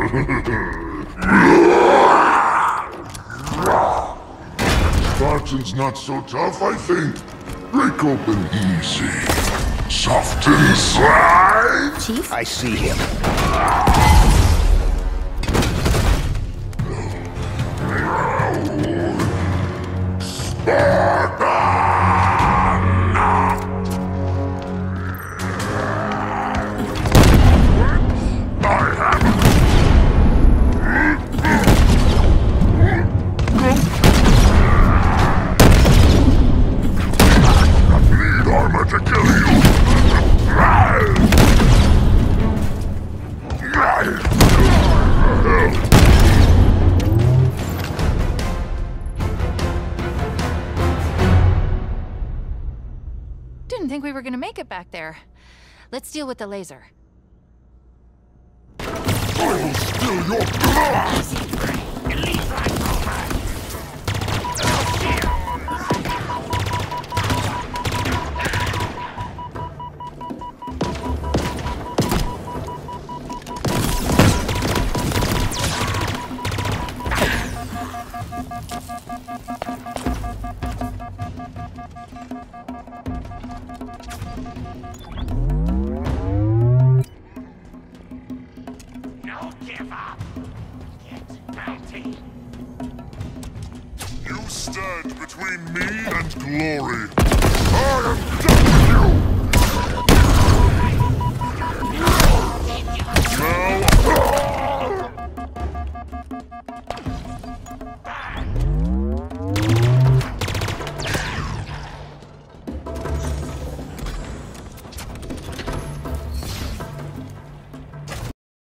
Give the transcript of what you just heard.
Spartan's not so tough, I think. Break open easy. Soft inside. Chief? I see him. Didn't think we were gonna make it back there. Let's deal with the laser. I'll steal your blood! You stand between me and glory. I am done with you! Now